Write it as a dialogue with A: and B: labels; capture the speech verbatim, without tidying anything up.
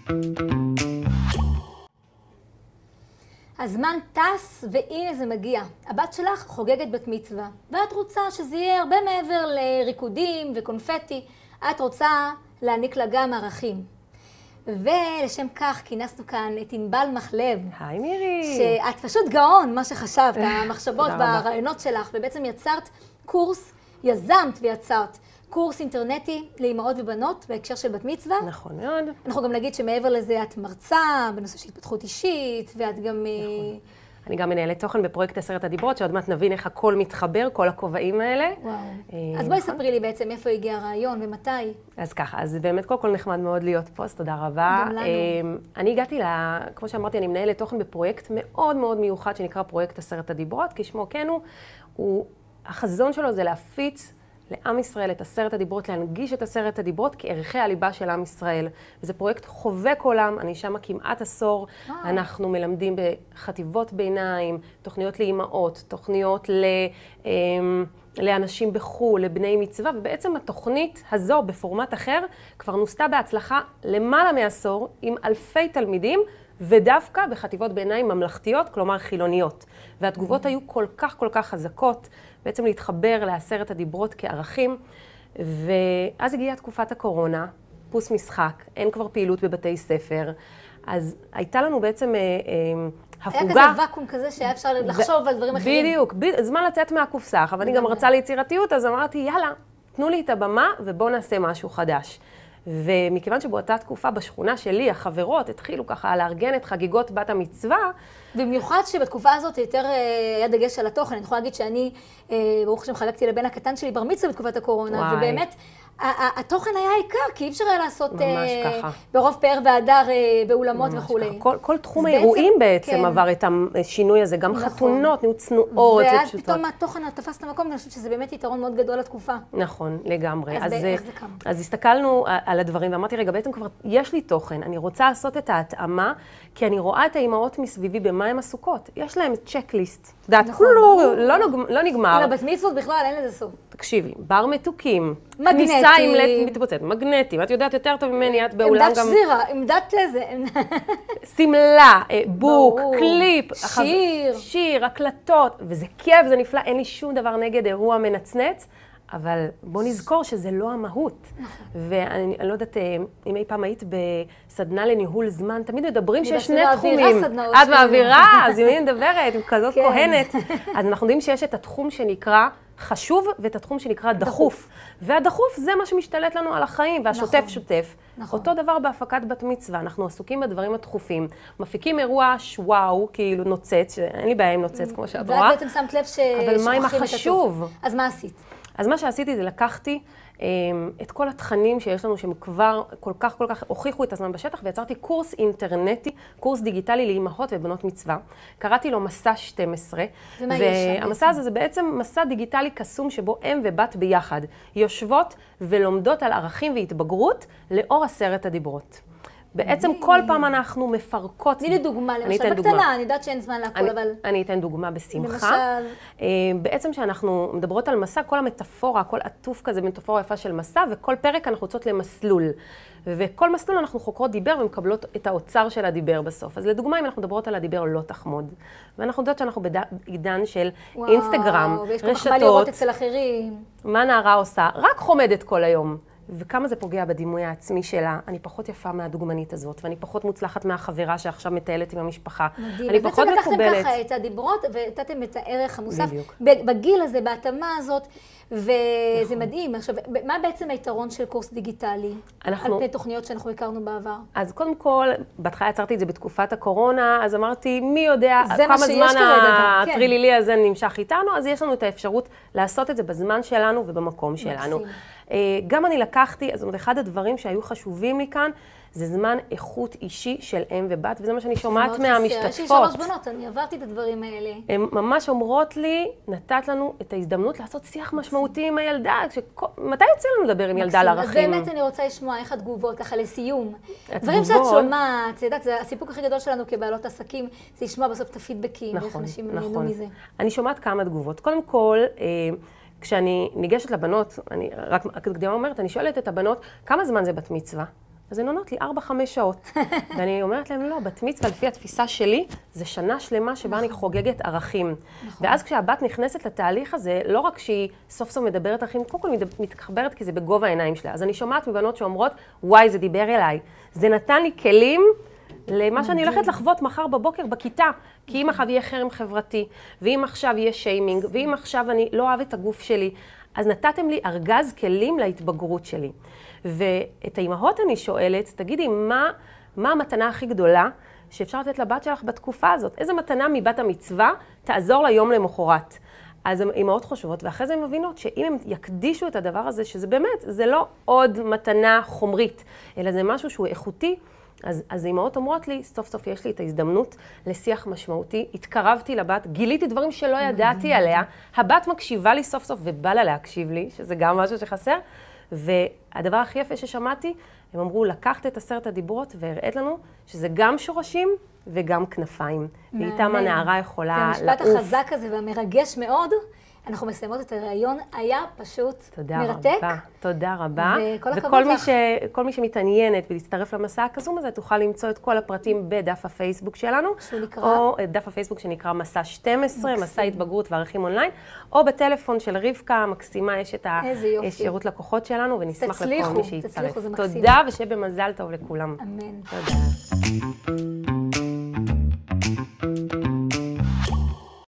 A: הזמן טס והנה זה מגיע. הבת שלך חוגגת בת מצווה, ואת רוצה שזה יהיה הרבה מעבר לריקודים וקונפטי. את רוצה להעניק לה גם ערכים. ולשם כך כינסנו כאן את ענבל מחלב.
B: היי מירי.
A: שאת פשוט גאון, מה שחשבת, המחשבות והרעיונות שלך, ובעצם יצרת קורס, יזמת ויצרת קורס אינטרנטי לאמהות ובנות בהקשר של בת מצווה.
B: נכון מאוד.
A: אנחנו גם נגיד שמעבר לזה את מרצה בנושא של התפתחות אישית, ואת גם...
B: נכון. אני גם מנהלת תוכן בפרויקט עשרת הדיברות, שעוד מעט נבין איך הכל מתחבר, כל הכובעים האלה.
A: וואו. אז בואי ספרי לי בעצם איפה הגיע הרעיון ומתי.
B: אז ככה, אז באמת קודם כל נחמד מאוד להיות פה, אז תודה רבה.
A: גם לנו.
B: אני הגעתי, לה, כמו שאמרתי, אני מנהלת תוכן בפרויקט מאוד מאוד מיוחד, שנקרא פרויקט עשרת הדיברות, כשמו כן הוא, הוא, החזון שלו זה להפיץ לעם ישראל את עשרת הדיברות, להנגיש את עשרת הדיברות כערכי הליבה של עם ישראל. וזה פרויקט חובק עולם, אני שמה כמעט עשור. וואו. אנחנו מלמדים בחטיבות ביניים, תוכניות לאימהות, תוכניות ל, לאנשים בחו"ל, לבני מצווה, ובעצם התוכנית הזו בפורמט אחר כבר נוסתה בהצלחה למעלה מעשור עם אלפי תלמידים, ודווקא בחטיבות ביניים ממלכתיות, כלומר חילוניות. והתגובות היו כל כך כל כך חזקות, בעצם להתחבר לעשרת הדיברות כערכים, ואז הגיעה תקופת הקורונה, פוס משחק, אין כבר פעילות בבתי ספר, אז הייתה לנו בעצם אה, אה, הפוגה.
A: היה כזה ואקום כזה שהיה אפשר לחשוב ו... על דברים אחרים.
B: בדיוק, ב... זמן לצאת מהקופסה, אבל אני גם רצה ליצירתיות, אז אמרתי, יאללה, תנו לי את הבמה ובואו נעשה משהו חדש. ומכיוון שבאותה תקופה בשכונה שלי, החברות התחילו ככה לארגן את חגיגות בת המצווה.
A: במיוחד שבתקופה הזאת יותר היה דגש על התוכן. אני יכולה להגיד שאני, ברוך השם, חגגתי לבן הקטן שלי בר מצווה בתקופת הקורונה, וואי. ובאמת התוכן היה העיקר, כי אי אפשר היה לעשות ברוב פאר והדר באולמות וכו'.
B: כל, כל תחום האירועים בעצם, בעצם כן. עבר את השינוי הזה, גם נכון. חתונות, נהיו צנועות
A: ואז ופשוטות. פתאום התוכן תפס את המקום, ואני חושבת שזה באמת יתרון מאוד גדול לתקופה.
B: נכון, לגמרי.
A: אז, אז, איך זה קם?
B: אז הסתכלנו על הדברים, ואמרתי, רגע, בעצם כבר יש לי תוכן, אני רוצה לעשות את ההתאמה, כי אני רואה את האימהות מסביבי במה הן עסוקות. יש להם צ'קליסט. דעת, נכון. כולו, לא, לא נגמר.
A: בת מצוות בכלל, אין לזה סוף.
B: תקשיבי, בר מתוקים.
A: מגנטים.
B: עם מתפוצץ, מגנטים, את יודעת יותר טוב ממני, את באולם גם...
A: עמדת שזירה, עמדת איזה...
B: סמלה, בוק, קליפ,
A: שיר.
B: שיר, הקלטות, וזה כיף, זה נפלא, אין לי שום דבר נגד אירוע מנצנץ, אבל בוא נזכור שזה לא המהות. ואני לא יודעת, אם אי פעם היית בסדנה לניהול זמן, תמיד מדברים שיש שני תחומים. את מעבירה, אז אם אני מדברת, עם כזאת כהנת, אז אנחנו יודעים שיש את התחום שנקרא חשוב ואת התחום שנקרא דחוף. והדחוף זה מה שמשתלט לנו על החיים, והשוטף שוטף. אותו דבר בהפקת בת מצווה, אנחנו עסוקים בדברים הדחופים, מפיקים אירוע שוואו, כאילו נוצץ, אין לי בעיה עם נוצץ כמו שאת רואה.
A: ואת בעצם שמת לב ששוכחים את
B: אבל מה עם החשוב?
A: אז מה עשית?
B: אז מה שעשיתי זה לקחתי את כל התכנים שיש לנו, שהם כבר כל כך כל כך הוכיחו את הזמן בשטח, ויצרתי קורס אינטרנטי, קורס דיגיטלי לאימהות ובנות מצווה. קראתי לו מסע שתים עשרה.
A: ומה יש שם?
B: והמסע הזה זה בעצם מסע דיגיטלי קסום, שבו אם ובת ביחד יושבות ולומדות על ערכים והתבגרות לאור עשרת הדיברות. בעצם כל פעם אנחנו מפרקות...
A: תני לי דוגמה, למשל בקטנה, אני יודעת שאין זמן להכל, אבל...
B: אני אתן דוגמה בשמחה.
A: למשל...
B: בעצם שאנחנו מדברות על מסע, כל המטאפורה, הכל עטוף כזה, מטאפורה יפה של מסע, וכל פרק אנחנו יוצאות למסלול. וכל מסלול אנחנו חוקרות דיבר ומקבלות את האוצר של הדיבר בסוף. אז לדוגמה, אם אנחנו מדברות על הדיבר לא תחמוד, ואנחנו יודעות שאנחנו בעידן של אינסטגרם,
A: רשתות... ויש כל כך מה לראות אצל אחרים.
B: מה נערה עושה? רק חומדת כל היום. וכמה זה פוגע בדימוי העצמי שלה. אני פחות יפה מהדוגמנית הזאת, ואני פחות מוצלחת מהחברה שעכשיו מטיילת עם המשפחה.
A: מדהים.
B: אני פחות מקובלת.
A: בעצם לקחתם ככה את הדיברות, ונתתם את הערך המוסף. בגיל הזה, בהתאמה הזאת, וזה מדהים. עכשיו, מה בעצם היתרון של קורס דיגיטלי? על פני תוכניות שאנחנו הכרנו בעבר?
B: אז קודם כל, בהתחלה יצרתי את זה בתקופת הקורונה, אז אמרתי, מי יודע כמה זמן הטרילילי הזה נמשך איתנו, אז יש לנו את האפשרות לעשות את זה בזמן שלנו ובמקום שלנו. גם אני לקחתי, זאת אומרת, אחד הדברים שהיו חשובים לי כאן, זה זמן איכות אישי של אם ובת, וזה מה שאני שומעת מהמשתתפות.
A: יש לי שלוש בנות, אני עברתי את הדברים האלה.
B: הן ממש אומרות לי, נתת לנו את ההזדמנות לעשות שיח משמעותי עם הילדה. מתי יוצא לנו לדבר עם ילדה על ערכים?
A: אז באמת אני רוצה לשמוע איך התגובות, ככה לסיום. דברים שאת שומעת, יודעת, הסיפוק הכי גדול שלנו כבעלות עסקים, זה לשמוע בסוף את הפידבקים, איך אנשים נהנו מזה.
B: אני שומעת כמה תגובות. קודם כל, כשאני ניגשת לבנות, אני רק הקדמה אומרת, אני שואלת את הבנות, כמה זמן זה בת מצווה? אז הן עונות לי ארבע חמש שעות. ואני אומרת להם, לא, בת מצווה, לפי התפיסה שלי, זה שנה שלמה שבה אני חוגגת ערכים. ואז כשהבת נכנסת לתהליך הזה, לא רק שהיא סוף סוף מדברת ערכים, קודם כל מתחברת כי זה בגובה העיניים שלה. אז אני שומעת מבנות שאומרות, וואי, זה דיבר אליי. זה נתן לי כלים למה שאני הולכת לחוות מחר בבוקר בכיתה. כי אם עכשיו יהיה חרם חברתי, ואם עכשיו יהיה שיימינג, ואם עכשיו אני לא אוהב את הגוף שלי, אז נתתם לי ארגז כלים להתבגרות שלי. ואת האימהות אני שואלת, תגידי, מה, מה המתנה הכי גדולה שאפשר לתת לבת שלך בתקופה הזאת? איזה מתנה מבת המצווה תעזור לה יום למחרת? אז האימהות חושבות, ואחרי זה הן מבינות שאם הם יקדישו את הדבר הזה, שזה באמת, זה לא עוד מתנה חומרית, אלא זה משהו שהוא איכותי, אז, אז האימהות אומרות לי, סוף סוף יש לי את ההזדמנות לשיח משמעותי, התקרבתי לבת, גיליתי דברים שלא ידעתי עליה, הבת מקשיבה לי סוף סוף ובא לה להקשיב לי, שזה גם משהו שחסר, והדבר הכי יפה ששמעתי, הם אמרו, לקחת את עשרת הדיברות והראית לנו שזה גם שורשים וגם כנפיים. ואיתם הנערה יכולה לעוף.
A: והמשפט החזק הזה והמרגש מאוד, אנחנו מסיימות את הרעיון, היה פשוט
B: תודה
A: מרתק.
B: רבה, תודה רבה.
A: וכל הכבוד
B: וכל מי
A: לך.
B: ש, כל מי שמתעניינת ולהצטרף למסע הקזום הזה, תוכל למצוא את כל הפרטים בדף הפייסבוק שלנו.
A: שהוא נקרא?
B: או דף הפייסבוק שנקרא מסע שתים עשרה, מסע התבגרות וערכים אונליין, או בטלפון של רבקה המקסימה, יש את השירות לקוחות שלנו, ונשמח לכל מי שיצטרף.
A: תצליחו, זה מקסים.
B: תודה, ושיהיה במזל טוב לכולם.
A: אמן.
B: תודה.